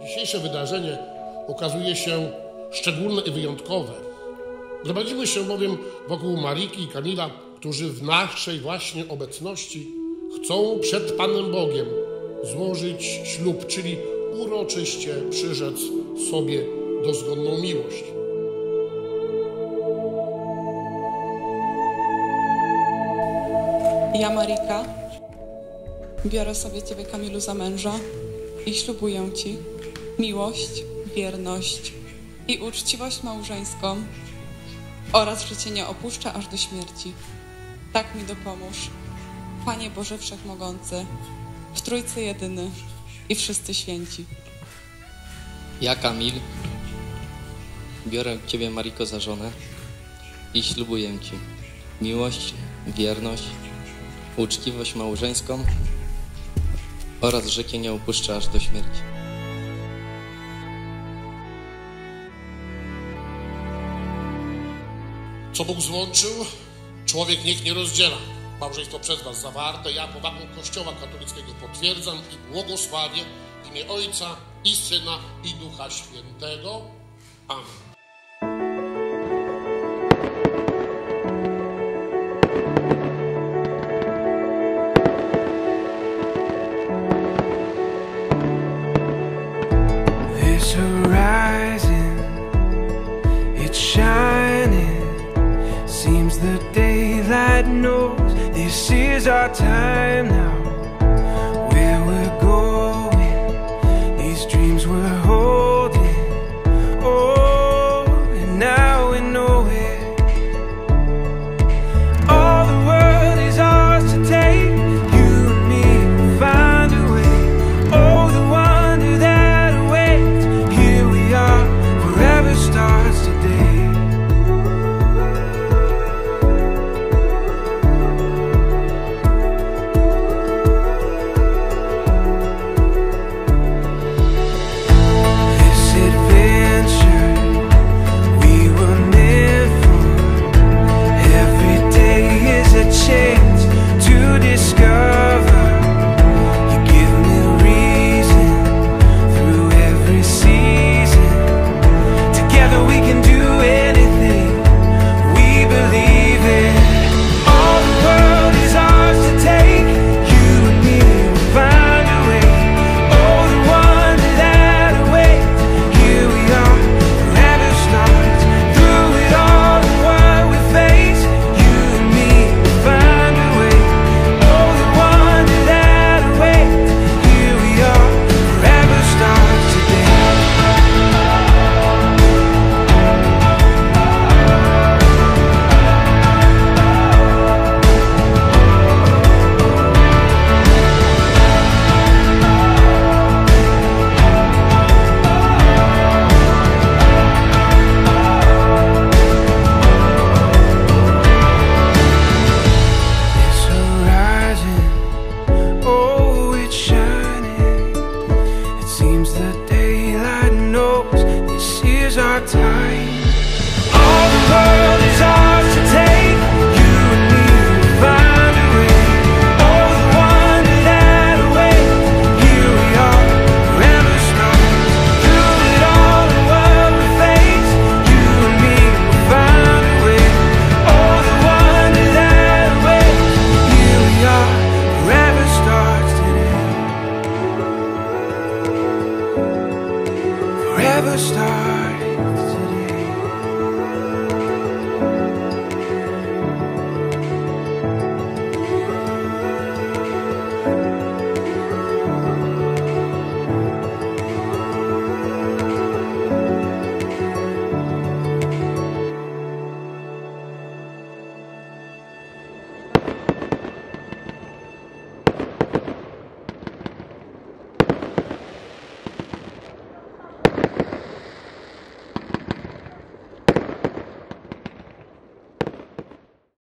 Dzisiejsze wydarzenie okazuje się szczególne i wyjątkowe. Gromadzimy się bowiem wokół Mariki i Kamila, którzy w naszej właśnie obecności chcą przed Panem Bogiem złożyć ślub, czyli uroczyście przyrzec sobie dozgonną miłość. Ja, Marika, biorę sobie Ciebie, Kamilu, za męża i ślubuję Ci miłość, wierność i uczciwość małżeńską oraz, że Cię nie opuszczę aż do śmierci. Tak mi dopomóż, Panie Boże Wszechmogący, w Trójcy Jedyny i wszyscy święci. Ja, Kamil, biorę Ciebie, Mariko, za żonę i ślubuję Ci miłość, wierność, uczciwość małżeńską oraz, że Cię nie opuszczę aż do śmierci. Co Bóg złączył, człowiek niech nie rozdziela. Małżeństwo przez Was zawarte, ja powagą Kościoła katolickiego potwierdzam i błogosławię w imię Ojca i Syna i Ducha Świętego. Amen. This horizon, it's shining. Seems the daylight knows this is our time now.